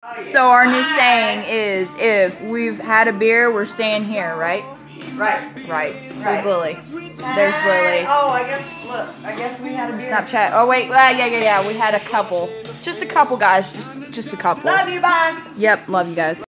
So our new saying is, if we've had a beer, we're staying here, right? Right. Where's Lily? There's Lily. Oh, I guess we had a beer. Snapchat. Oh wait, yeah. We had a couple. Just a couple, guys. Just a couple. Love you, bye. Yep, love you guys.